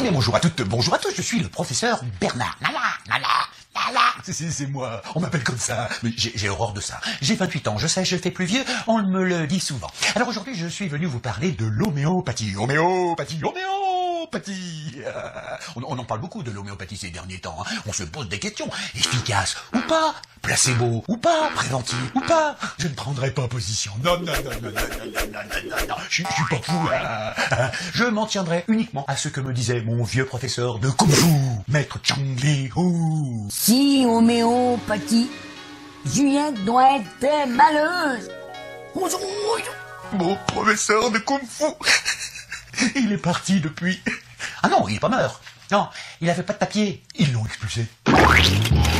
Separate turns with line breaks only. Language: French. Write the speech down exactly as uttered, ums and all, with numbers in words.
Et bonjour à toutes, bonjour à tous, je suis le professeur Bernard. Nana, nana, nana. C'est moi, on m'appelle comme ça. Mais j'ai horreur de ça. J'ai vingt-huit ans, je sais, je fais plus vieux, on me le dit souvent. Alors aujourd'hui, je suis venu vous parler de l'homéopathie. Homéopathie, homéopathie. Euh, on, on en parle beaucoup de l'homéopathie ces derniers temps. Hein. On se pose des questions. Efficace ou pas? Placebo ou pas? Préventif ou pas? Je ne prendrai pas position. Non, non, non, non, non, non, non, non, non, non. Je, je suis pas fou. Hein. Hein. Je m'en tiendrai uniquement à ce que me disait mon vieux professeur de Kung Fu, Maître Chang Li Hu.
Si homéopathie, Juliette doit être malheureuse.
Mon professeur de Kung Fu, il est parti depuis. Ah non, il est pas mort. Non, il avait pas de papier. Ils l'ont expulsé.